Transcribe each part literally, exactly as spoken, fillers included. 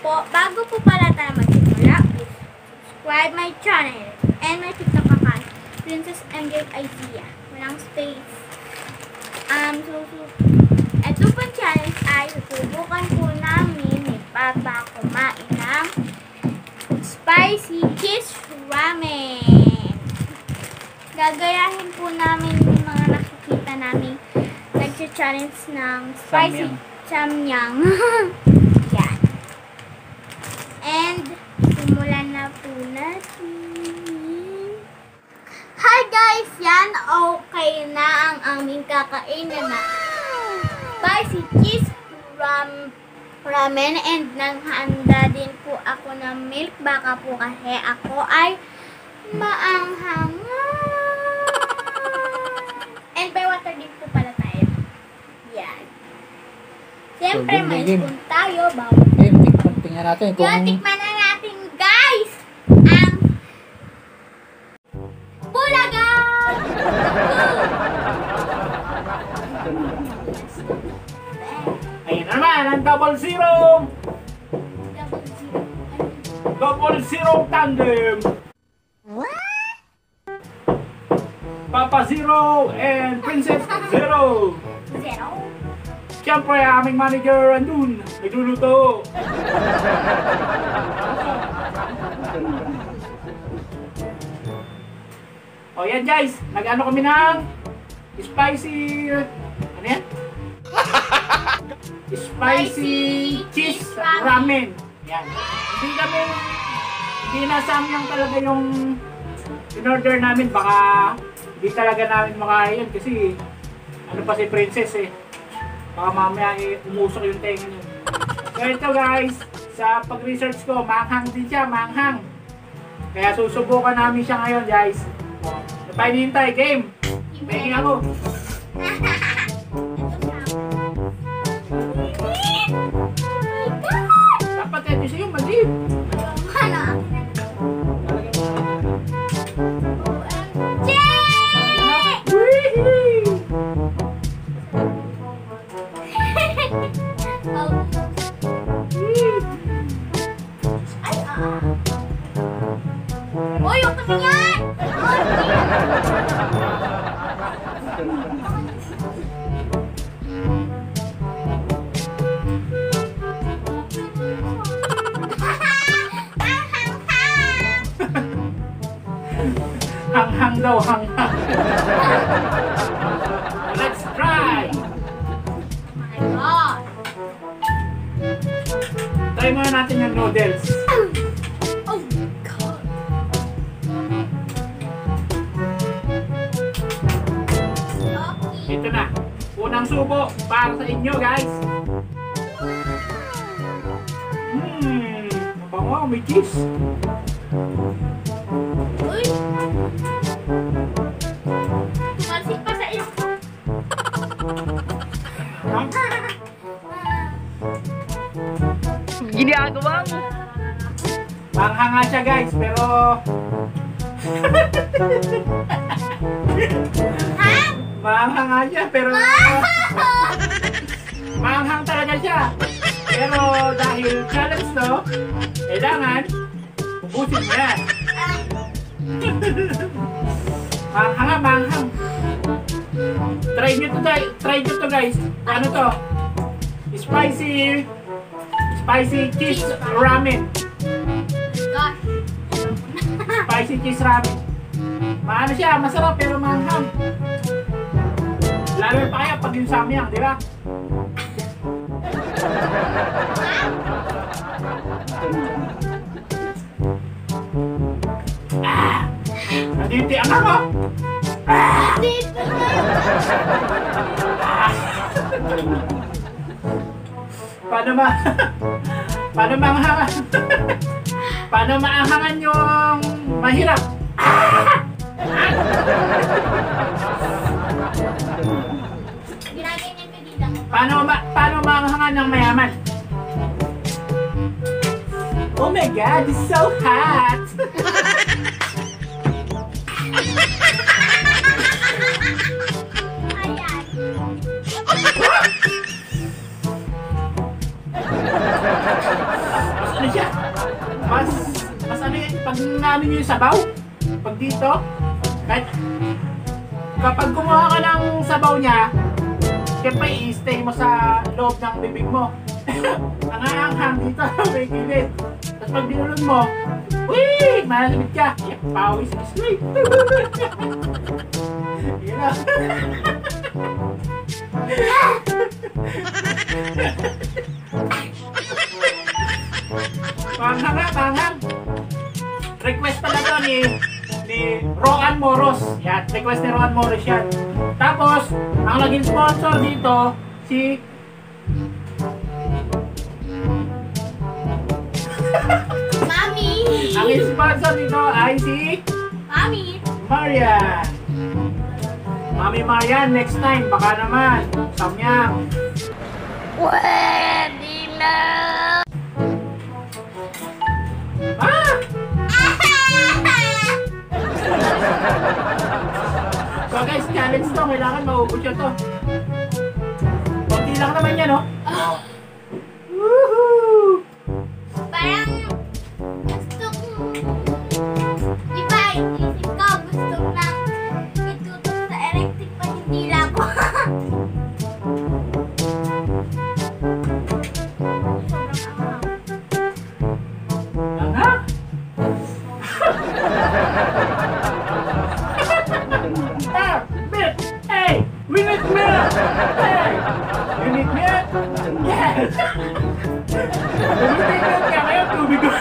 po, bago po pala tayo magsimula, please subscribe my channel and my TikTok account, Princess M J Idea. Walang space. Um, so, so, eto po challenge ay susubukan po namin ni Papa kumain ng spicy cheese ramen. Gagayahin po namin yung mga nakikita namin nag-challenge ng spicy samyang. Yan. And, simulan na po natin. Hi guys! Yan, okay na ang aming kakainin na spicy cheese ram ramen, and naghanda din po ako ng milk. Baka po kasi ako ay maanghang. And by water din po pala tayo. Yan. Siyempre, So, may game, spoon tayo. Bawal. game, tikman, tingnan natin kung... Yan, tikman na natin, guys! Ang bulaga! Ayan naman, ang double zero! Double zero. Double zero tandem! Papa Zero and Princess Zero! Zero. Siyempre, aming manager andun, nagluluto! O yan guys, nag-ano kami ng spicy... Ano yan? Spicy cheese ramen. Yan. Hindi kami... Hindi na samyang talaga yung in-order namin. Baka hindi talaga namin makaya yun kasi ano pa si Princess eh. Baka mamaya eh, umusok yung tenga niyo. So ito guys, sa pag-research ko, manghang din siya, manghang. Kaya susubukan namin siya ngayon guys. Napay nintay, game! Pahingin ako! Dapat ito sa'yo, maliit! Ano? Uy, yung kasi yan! Hanghang daw, hanghang! Let's try! My God! Try muna natin yung noodles. Oh my God! Okay. Ito na. Unang subo para sa inyo guys. Hmm, mabango, may cheese. Uy! Tumalsik pa sa ilong ko. Ginagawa mo! Manghanga siya guys, pero... Ha? Manghanga siya, pero... Manghang talaga siya. Pero dahil challenge to, kailangan ubusin mo yan. Manghang, manghang. Try nyo to, guys. Try nyo to guys. Ano to? Spicy... Spicy cheese ramen. Gosh. Spicy cheese ramen. Maano siya, masarap pero manghang. Lalo pa kaya pag yung samyang, di ba? Ah! Naditi ang ako! Ah! Dito na. Ah! Paano ma... Paano maanghangan? Paano maanghangan yung mahirap? Ah! Ginaganyan ko dito mo. Paano ma... Paano maanghangan ng mayaman? Oh my God, it's so hot! Ayan. ano siya, mas, mas ano yun, pag namin yung sabaw, pag dito, kahit, kapag kumuha ka ng sabaw niya, siyempre i-stay mo sa loob ng bibig mo. Nanganghang dito, may gilid. Tapos pag binulon mo, wii! Malamig ka. Yep, pawis is sweet. Yun na. Panghang na, panghang. Request pala to ni ni Roan Moros. Yan, request ni Roan Moros yan. Tapos, ang naging sponsor dito, si Mami! ang sponsor dito ay si Mami! Marian. Mami Marian, next time, baka naman. Samyang. Pwede na! Ah! So guys, challenge to. Kailangan maubos siya to. Kunti lang naman yan, no? Oh. Woohoo! Parang gusto ko, di ba, isip ko gusto ko na itutok sa electric pa hindi lang ko. Sobrang anghang. Anak? Ah, Bit! Hey! We need milk! Hey! You need milk? Yes! Tubig milk ka ngayon, tubig ko.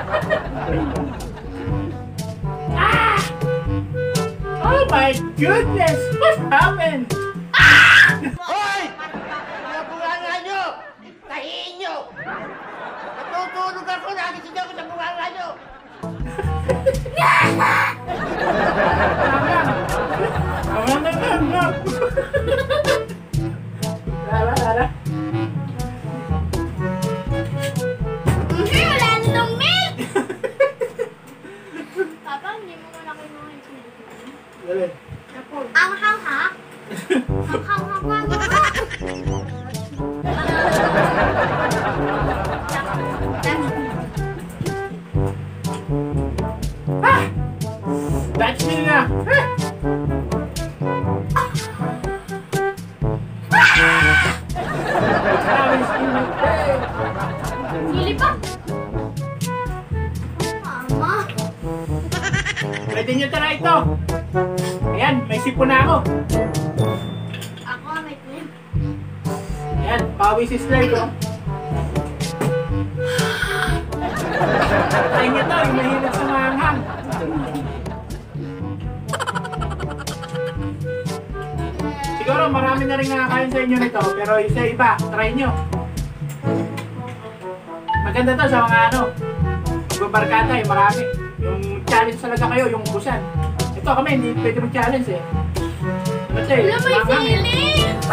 Ah! Oh my goodness! What happened? Hoy! Mga bunganga nyo! Tahiin nyo! Natutulog ako, nagising ako sa bunganga nyo! Tama na nga, nga. Lala, lala. Mhm, wala na tong milk! Papa, hindi mo muna kayo mga milk. Dali. Ang hang ha? Ang hang hang hang Ah! That's me na. Ah! Grabe yung skin mo. Hey! Sili pa? Mama. Pwede nyo try ito. Ayan, may sipon na ako. Ako may clip. Ayan, pawis is like oh. Try nyo to, yung mahilig sa maanghang. Siguro marami na rin nakakain sa inyo nito, pero isa iba, try nyo. Maganda to sa mga ano, magbabarkada eh, marami. Yung challenge talaga kayo, yung ubusan. Ito kami, hindi pwede mag-challenge eh. Ano siya eh, Wala, may maanghang eh. sili!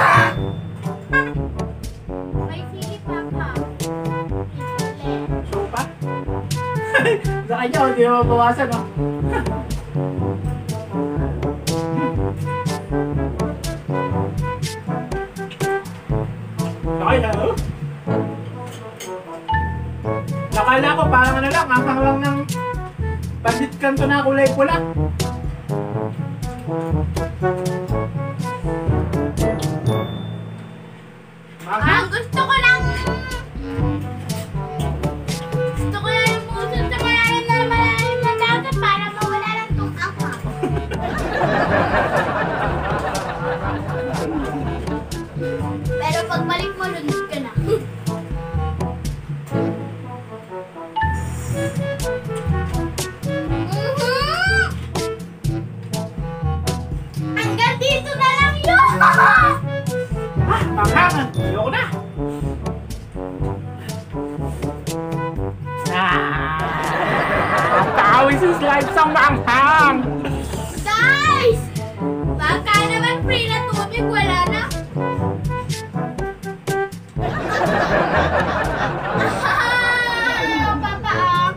May sili, Papa. May sili. So pa? Sa kanya, hindi na mabawasan oh. Okay na oh. Nakala ko parang ano lang, anghang lang ng bandit kanto na kulay pula. Ang Manghang? gusto ko lang... Gusto ko lang lumusot sa malalim na malalim na dagat para mawala lang tong anghang. Pero pagbalik mo, lunod ka na. Mhm! Hanggang dito na lang yun! Ah, manghang! Ayoko na! Ah! Pawis is like sa manghang! Guys! Baka naman free na tubig, wala na. Ah, Papa, ah.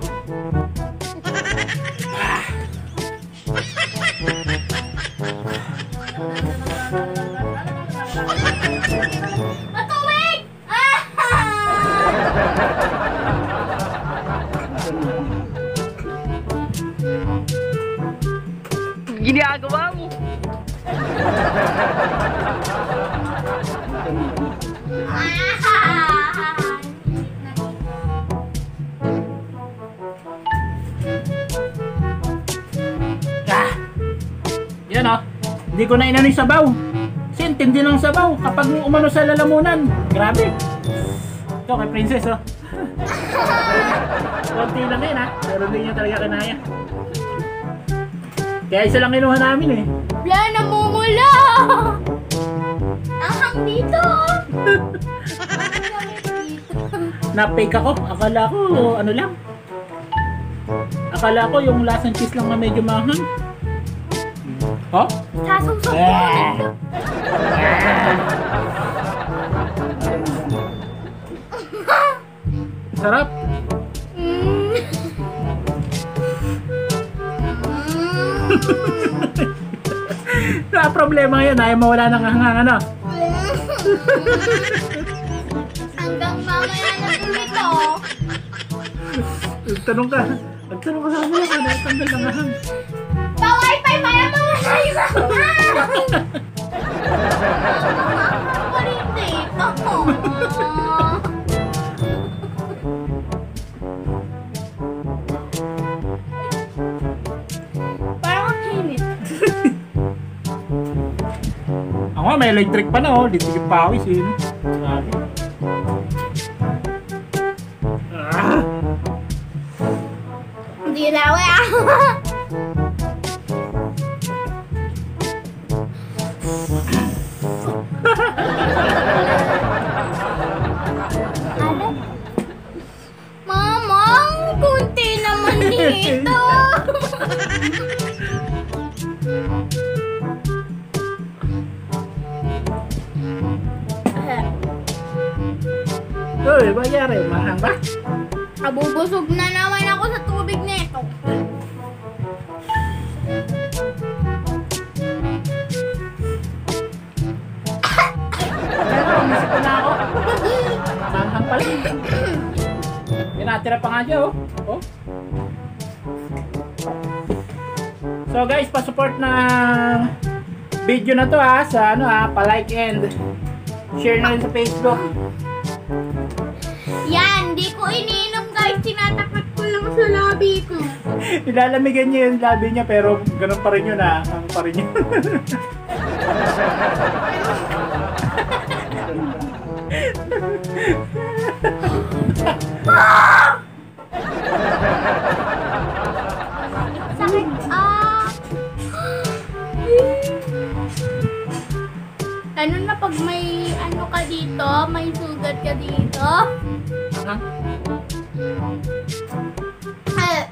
Matuwig! Ah! ginagawa mo? Ah! Yan o. Hindi ko na inano yung sabaw. Kasi intindi ng sabaw kapag umano sa lalamunan. Grabe. Ito kay Princess oh. Konti lang yun ha. Pero hindi niya talaga kanaya. Kaya isa lang kinuha namin eh. Wala, namumula! Ahang dito! Na-fake ako. Akala ko ano lang. Akala ko yung lasang cheese lang na medyo mahang. Oh? Sasungsok ko Eh. nito. Sarap. Mm. Na problema yun. Ayaw mawala ng hangang ano. Hanggang mamaya na ito. Tanong ka. Nagtanong ka sa amin. Ano yung tanggal ng ahang? Pa-wifi para mawala yung ahang! Parin dito. Parang ang hinit. Ako nga, may electric pa na oh. Litigit pawis yun. Grabe. Ah! Hindi na ako ah. Ano? Mama, ang kunti naman dito. Uy, magyari. Mahang ba? Nabubusog na naman ako sa tubig nito. Pero, umisip ko na ako. Mahang pala. May natira pa nga dyan oh. Oh. So guys, pa-support ng video na to ha. Sa ano ha, pa-like and share na rin sa Facebook. Yan, di ko iniinom guys. Tinatapat ko lang sa labi ko. Ilalamigan niya yung labi niya pero ganun pa rin yun ha. Ang pa rin yun. Sakit. Ah. Ano na pag may ano ka dito, may sugat ka dito? Ha? Eh.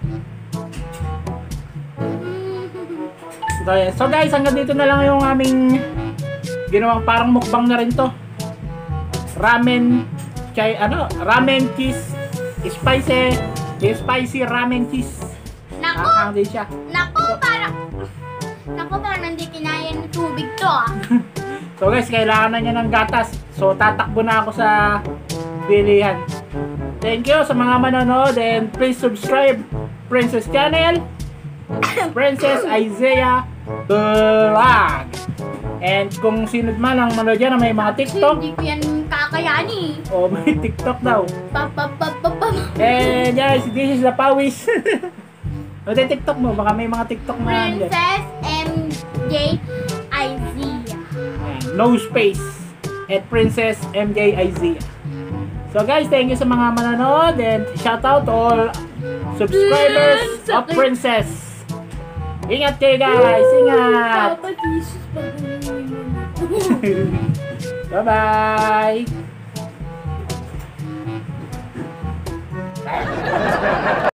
So, yeah. So guys, hanggang dito na lang yung aming ginawang parang mukbang na rin to. Ramen chay ano, ramen cheese spicy, spicy ramen cheese. Nako, Ang din siya. nako parang Nako parang hindi kinaya ng tubig to ah. So guys, kailangan na niya ng gatas. So tatakbo na ako sa bilihan. Thank you sa mga manonood and please subscribe Princess Channel, Princess Isaiah Vlog. And kung sino man ang manood dyan na may mga Kasi TikTok, hindi ko yan kakayani. o may TikTok daw. Pa pa pa pa pa. And guys, this is the Pawis. O di TikTok mo, baka may mga TikTok na ano dyan. Princess M J Isaiah. Ayan, no space at Princess M J Isaiah. So guys, thank you sa mga manonood and shout out to all subscribers of Princess. Ingat kayo guys, ingat. Papa Jesus, pag-uwi mo na. Bye bye.